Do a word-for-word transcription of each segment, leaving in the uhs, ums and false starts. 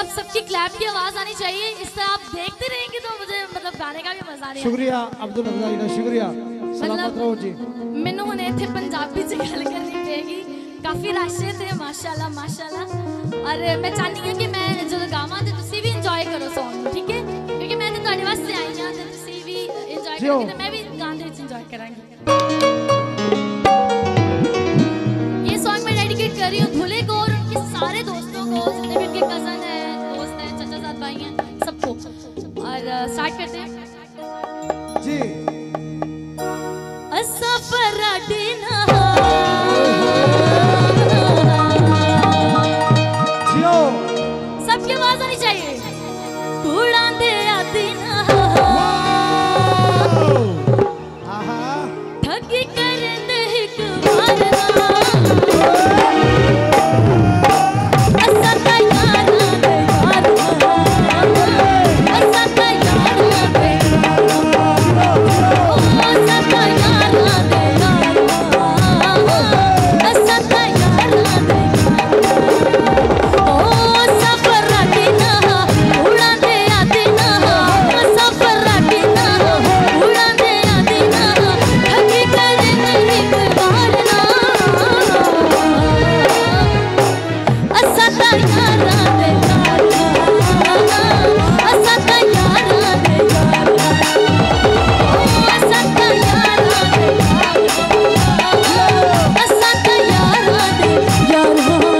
सबकी क्लैप की आवाज आनी चाहिए। इससे आप देखते रहेंगे तो मुझे मतलब गाने का भी मजा नहीं। शुक्रिया अब्दुल रज़ा जी, शुक्रिया। सलामत रहो जी। मैनू हुणे इत्थे पंजाबी च गल करनी पेगी। काफी रश थे माशाल्लाह माशाल्लाह। और मैं चाहती हूँ कि मैं जो गावां ते तुसी भी इंजॉय करो सॉन्ग, ठीक है? क्योंकि मैं तो तुहाडे वास्ते आई हां ते तुसी भी इंजॉय करोगे तो मैं भी गाने विच इंजॉय करांगी। ये सॉन्ग मैं डेडिकेट कर रही हूँ धुले को और उनके सारे दोस्तों को, जितने भी उनके कजन हैं, दोस्त हैं, चाचा साथ भाई हैं, सबको। और स्टार्ट करते हैं जी। असा फराडी ना जियो, सबकी आवाज आनी चाहिए। कूड़ा दे आती ना ठगी कर दे एक बार ना असा ता यार दे यार असा ता यार दे असा ता यार दे असा ता यार दे ओ सफर राटी ना उड़ा दे आती ना सफर राटी ना उड़ा दे आती ना ठगी कर नहीं बार ना असा ता यार दे असा ता यार दे असा ता यार दे असा ता यार दे यार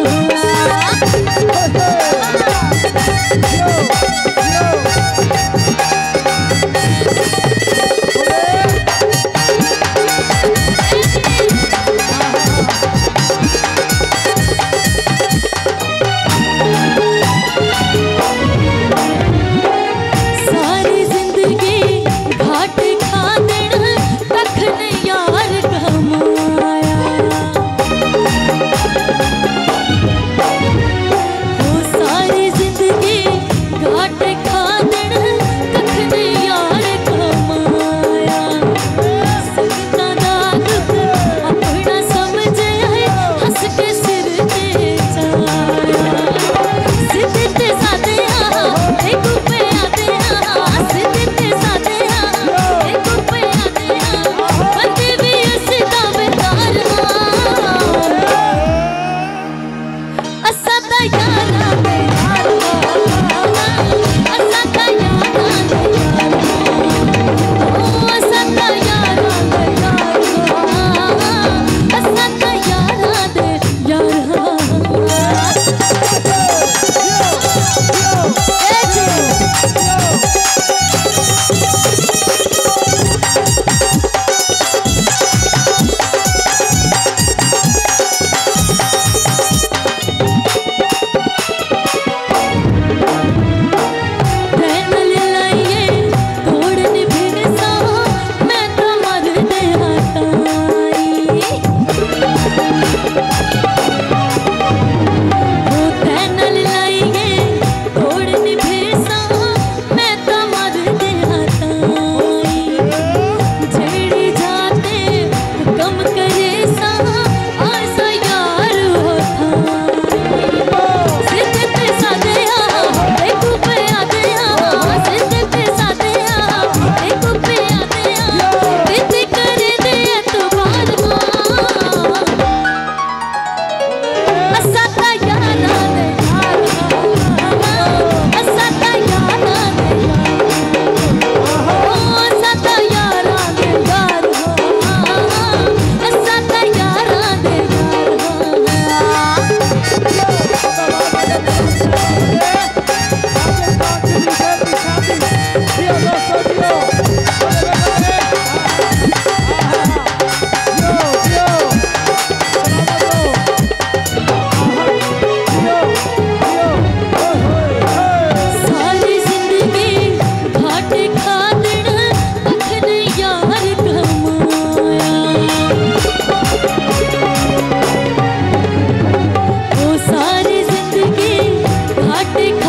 सारी जिंदगी घाट खा देना तख ने यार कमाया वो सारी जिंदगी घाट खा देना तख ने यार कमाया संगता दा दुख अपना समझ आए हंस के सिर ते चाया सिद्ध ते सादे आ एक पे आते आ सिद्ध ते सादे आ एक पे आते आ बंदे भी ऐसे दावेदार असा ता यार दे यार असा ता यार दे यार ओ असा ता यार दे यार असा ता यार दे यार सारी जिंदगी घाट खा देना तख ने यार कमाया वो सारी जिंदगी घाट